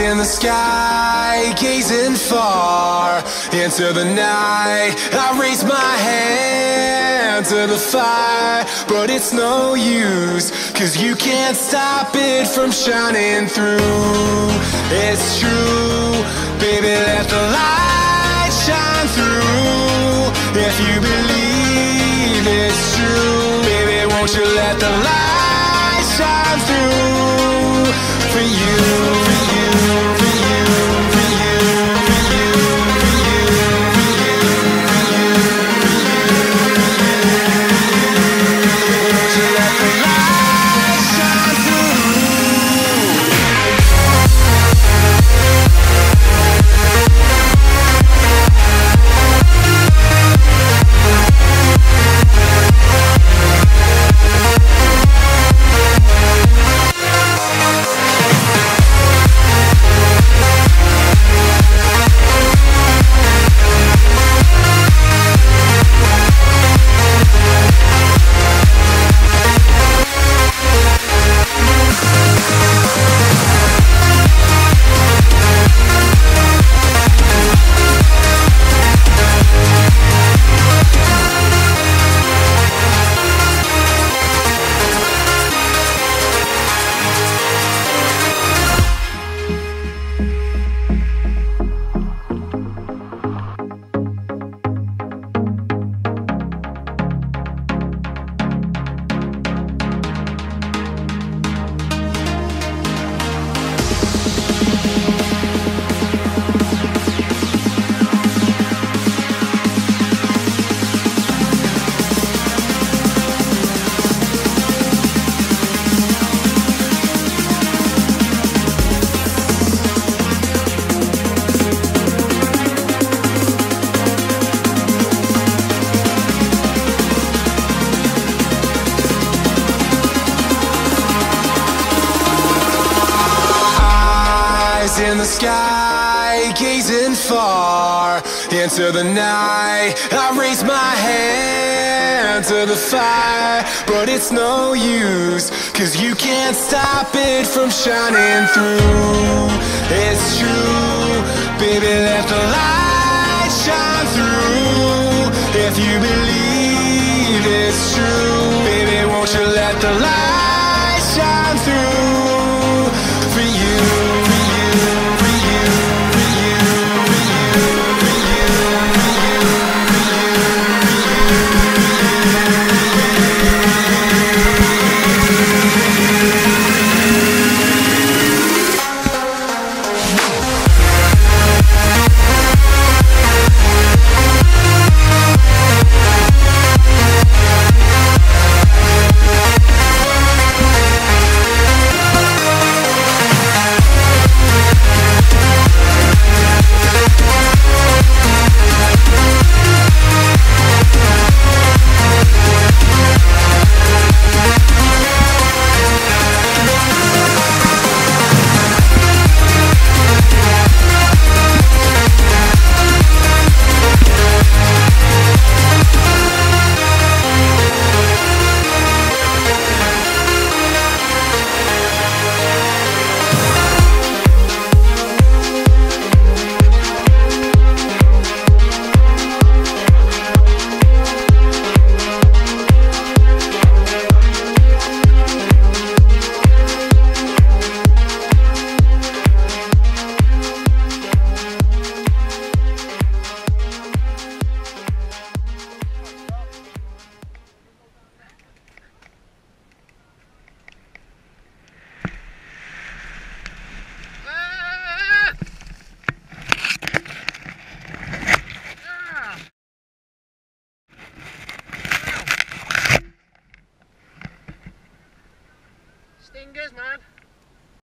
in the sky, gazing far into the night. I raise my hand to the fire, but it's no use, 'cause you can't stop it from shining through. It's true, baby, let the light shine through. If you believe it's true, baby, won't you let the light shine through for you, for you, for you, for you, for you, for you, for you, for you, won't you let the light shine through? In the sky, gazing far into the night. I raise my hand to the fire, but it's no use, 'cause you can't stop it from shining through. It's true, baby, let the light shine through. If you believe it's true, baby, won't you let the light